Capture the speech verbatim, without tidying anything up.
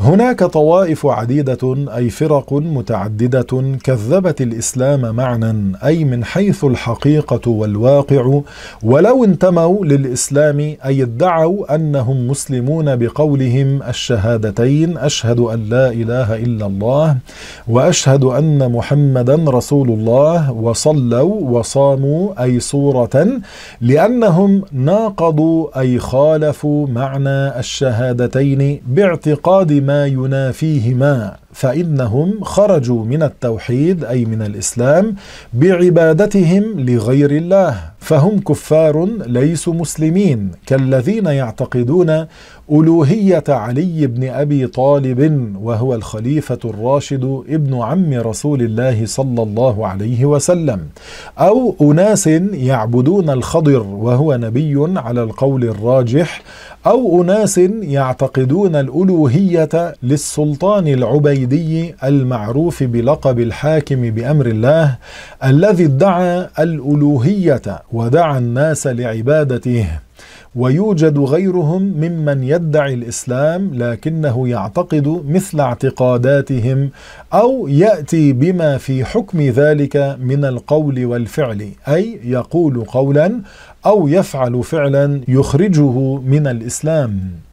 هناك طوائف عديدة أي فرق متعددة كذبت الإسلام معنى، أي من حيث الحقيقة والواقع، ولو انتموا للإسلام أي ادعوا أنهم مسلمون بقولهم الشهادتين أشهد أن لا إله إلا الله وأشهد أن محمدا رسول الله، وصلوا وصاموا أي صورة، لأنهم ناقضوا أي خالفوا معنى الشهادتين باعتقاد ما ينافيهما، فإنهم خرجوا من التوحيد أي من الإسلام بعبادتهم لغير الله، فهم كفار ليسوا مسلمين، كالذين يعتقدون ألوهية علي بن أبي طالب وهو الخليفة الراشد ابن عم رسول الله صلى الله عليه وسلم، أو أناس يعبدون الخضر وهو نبي على القول الراجح، أو أناس يعتقدون الألوهية للسلطان العبيدي المعروف بلقب الحاكم بأمر الله الذي ادعى الألوهية ودعا الناس لعبادته. ويوجد غيرهم ممن يدعي الإسلام لكنه يعتقد مثل اعتقاداتهم أو يأتي بما في حكم ذلك من القول والفعل، أي يقول قولا أو يفعل فعلا يخرجه من الإسلام.